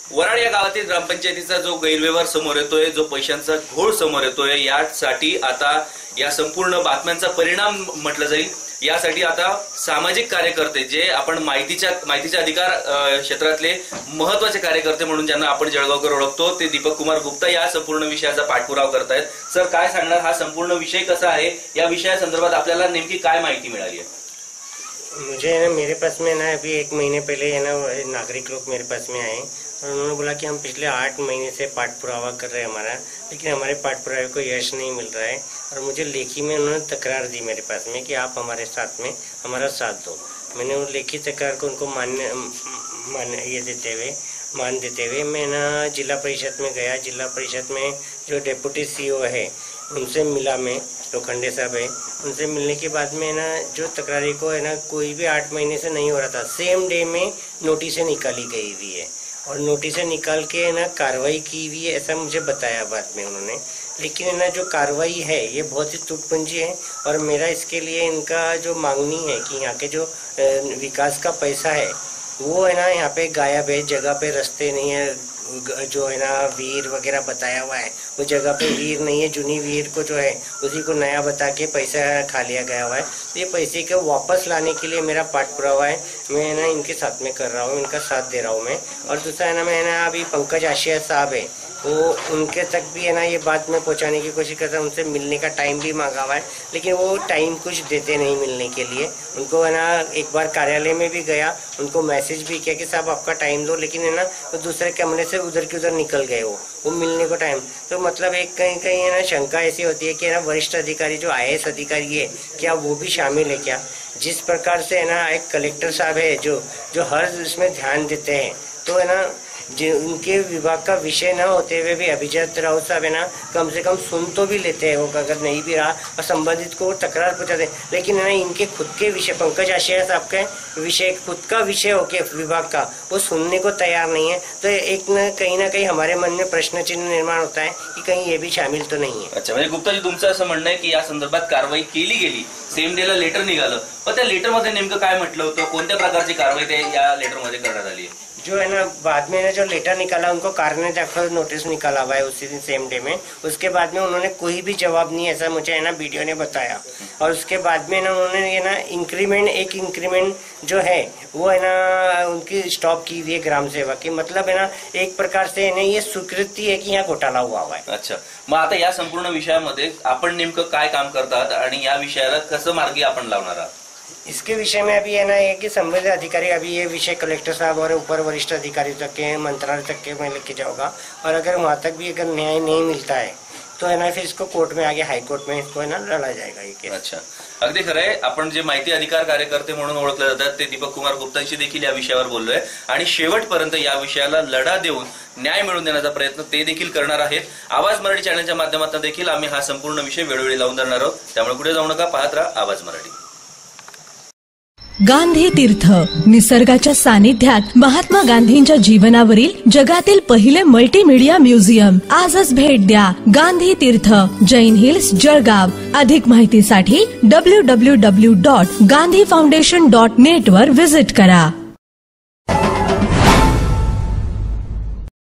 वराड या गावातील ग्रामपंचायतीचा जो गैरव्यवहार समोर येतोय, जो पैशांचा घोळ समोर येतोय, यासाठी आता या संपूर्ण बातम्यांचा परिणाम म्हटलं जाईल। यासाठी आता सामाजिक कार्यकर्ते, जे आपण माहितीच्या अधिकार क्षेत्रातले महत्वाचे कार्यकर्ते म्हणून ज्यांना आपण जळगावकर ओळखतो, ते दीपक कुमार गुप्ता या संपूर्ण विषयाचा पाठपुरावा करतायत। सर, काय सांगणार, हा संपूर्ण विषय कसा आहे, या विषयासंदर्भात आपल्याला नेमकी काय माहिती मिळाली है? मुझे ना मेरे पास में ना अभी 1 महीने पहले है ना नागरिक लोग मेरे पास में आए और उन्होंने बोला कि हम पिछले 8 महीने से पाठपुरावा कर रहे हैं हमारा, लेकिन हमारे पाठपुरावे को यश नहीं मिल रहा है। और मुझे लेखी में उन्होंने तकरार दी मेरे पास में कि आप हमारे साथ में हमारा साथ दो। मैंने वो लेखी तकरार को उनको मान देते हुए मैं ना जिला परिषद में गया। जिला परिषद में जो डेप्यूटी सीईओ है उनसे मिला, मैं लोखंडे साहब है, उनसे मिलने के बाद में ना जो तकरारी को है ना कोई भी 8 महीने से नहीं हो रहा था, सेम डे में नोटिस निकाली गई हुई है और नोटिस निकाल के ना कार्रवाई की हुई है, ऐसा मुझे बताया बाद में उन्होंने। लेकिन ना जो कार्रवाई है ये बहुत ही टूटपुंजी है और मेरा इसके लिए इनका जो मांगनी है कि यहाँ के जो विकास का पैसा है वो है ना यहाँ पे गायब है, जगह पे रास्ते नहीं है, जो है ना वीर वगैरह बताया हुआ है वो जगह पे वीर नहीं है, जूनी वीर को जो है उसी को नया बता के पैसा खा लिया गया हुआ है। तो ये पैसे को वापस लाने के लिए मेरा पाठपुरावा है, मैं ना इनके साथ में कर रहा हूँ, इनका साथ दे रहा हूँ मैं। और दूसरा है ना मैं ना अभी पंकज आशिया साहब है, वो उनके तक भी है ना ये बात में पहुंचाने की कोशिश करता हूँ, उनसे मिलने का टाइम भी मांगा हुआ है, लेकिन वो टाइम कुछ देते नहीं मिलने के लिए। उनको है ना एक बार कार्यालय में भी गया, उनको मैसेज भी किया कि साहब आपका टाइम दो, लेकिन है ना तो दूसरे कमरे से उधर की उधर निकल गए वो मिलने को टाइम। तो मतलब एक कहीं कहीं है ना शंका ऐसी होती है कि ना वरिष्ठ अधिकारी जो IAS अधिकारी है क्या वो भी शामिल है क्या? जिस प्रकार से है ना एक कलेक्टर साहब है जो हर इसमें ध्यान देते हैं, तो है ना जो उनके विभाग का विषय न होते हुए भी अभिजीत राउत साहब है ना कम से कम सुन तो भी लेते हैं वो, अगर नहीं भी रहा और संबंधित को तकरार पहुंचाते हैं। लेकिन है ना इनके खुद के विषय, पंकज आशिया साहब के विषय, खुद का विषय होके विभाग का वो सुनने को तैयार नहीं है। तो एक न कहीं हमारे मन में प्रश्न चिन्ह निर्माण होता है कि कहीं ये भी शामिल तो नहीं है। अच्छा, म्हणजे गुप्ताजी तुमचं असं म्हणणं आहे की या संदर्भात कारवाई केली गेली, सेम डेला लेटर निघालं, पण त्या लेटरमध्ये नेमकं काय म्हटलं होतं, कोणत्या प्रकारची कारवाई ते या लेटरमध्ये करण्यात आली है? जो है ना बाद में जो लेटर निकाला उनको कारण दाखिल नोटिस निकाला हुआ है उसी दिन सेम डे में। उसके बाद में उन्होंने कोई भी जवाब नहीं, ऐसा मुझे है ना वीडियो ने बताया। और उसके बाद में ना उन्होंने ये ना इंक्रीमेंट जो है वो है ना उनकी स्टॉप की हुई है ग्राम सेवा की। मतलब है ना एक प्रकार से ना ये स्वीकृति है कि यहाँ घोटाला हुआ है। अच्छा, मग आता या संपूर्ण विषयामध्ये आपण नेमकं काय काम करतात आणि या विषयाला कसं मार्गी आपण लावणार आहात? इसके विषय में अभी है ना ये कि संबंधित अधिकारी अभी ये विषय कलेक्टर साहब और ऊपर वरिष्ठ अधिकारी तक के, मंत्रालय तक के मैं लेके जाऊंगा। और अगर वहाँ तक भी अगर न्याय नहीं मिलता है तो है ना फिर इसको कोर्ट में आगे हाई कोर्ट में इसको है ना लड़ा जाएगा ये केस। अच्छा, अगदी खरं आहे। आपण जे माहिती अधिकार कार्यकर्ते म्हणून ओळखले जातात ते दीपक कुमार गुप्तांशी देखील या विषयावर बोललोय आणि शेवटपर्यंत या विषयाला लढा देऊन न्याय मिळवून देण्याचा प्रयत्न ते देखील करणार आहेत। आवाज मराठी चॅनलच्या माध्यमातून देखील आम्ही हा संपूर्ण विषय वेळोवेळी लावून धरणार आहोत, त्यामुळे पुढे जाऊ नका, पाहत राहा आवाज मराठी। गांधी तीर्थ, निसर्गाच्या सानिध्यात महात्मा गांधींच्या जीवनावरील जगातील पहिले मल्टीमीडिया म्युझियम। आजच भेट द्या गांधी तीर्थ, जैन हिल्स, जळगाव। अधिक माहितीसाठी www.gandhifoundation.net वर व्हिजिट करा।